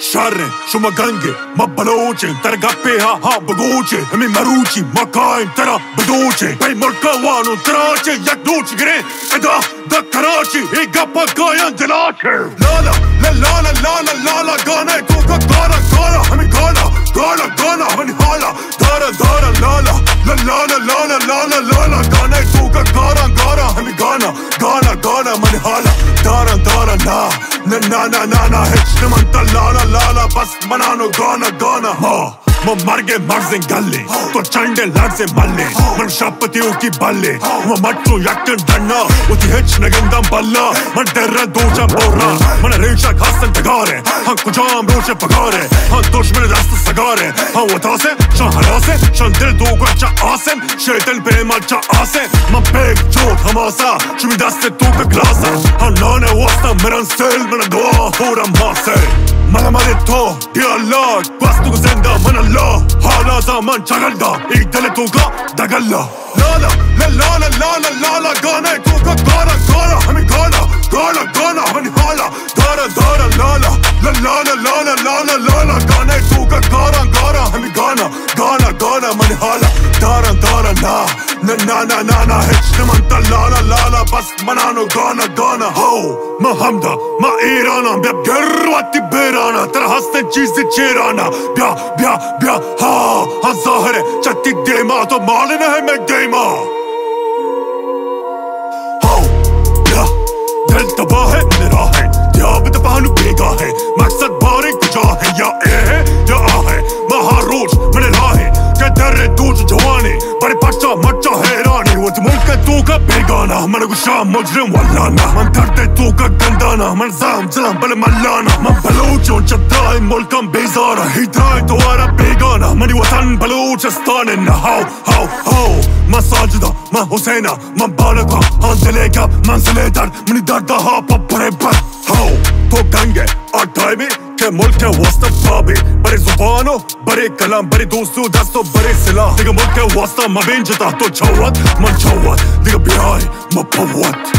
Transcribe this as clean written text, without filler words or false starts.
Sharre, shuma gange, ma baloche, targappe ha bagoche, mi maruci, ma kain tara badoche, pei molka wano trace, yak noci gre, eda da Karachi, e gappa kayan jalache. Lala, la lala lala lala gana, kuka gana gana, hami gana, gana gana, hami hala, dara dara lala, la lala lala lala lala gana, kuka gana gana, hami gana, gana gana, mani hala, dara dara na, hitch manta lala lala, bas manano gana gana, ma marge marzen galle, to chande ladse malle, man shapati uki balle, ma mattu yakken danna, uti hitch nagandam balla, man terra doja borra, man reisha khasan tagare, han kujam roche pagare, han dushman rast sagare, han watase, shan harase, shan dil doga cha asem, shaitan pe mal cha ase, man pek jot hamasa, shumi daste tuka glasa, han nane wasta meran sel, man dua hora mase. Mana mane to, ya Allah, bastu zinda man Allah, hala zaman chagalda, ek dale tuka dagalla. Lala, la lala lala lala gana, tuka gana gana, hami gana, gana gana, hami hala, dara dara lala, la lala lala lala lala gana, tuka gana gana, hami gana, gana gana, mani hala, dara dara na, hitch manta lala lala, bas manano gana gana, ho, ma hamda, ma irana, bia garwati berana, tera haste cheeze cherana, bia, ha zahre, chatti dema, to malina hai main dema. Ho, bia, dil taba hai, mera hai, diab tabanu bega hai, maksad baare kuja hai, ya hai, ya hai, maha rooj, mene rahe, ke darre dooj jawani, bade pacha macha hairani, wati mulka tuka begana, man gusha mujrim wallana, man darte tuka gandana, man zam zalam bale mallana, man balocho chadai mulkam bezara, hidai doara begana, mani watan Balochistan, how, ma sajida, ma Husaina, ma balaka, han dilega, manziledar, mani darda ha papare bat, how, to gange, ataibi, ke mulke wasta babi, bare zubano, bare kalam, bare dostu, dasto, bare sila, diga mulke wasta, ma benjata, to chawat, man chawat, diga bihai, ma pawat.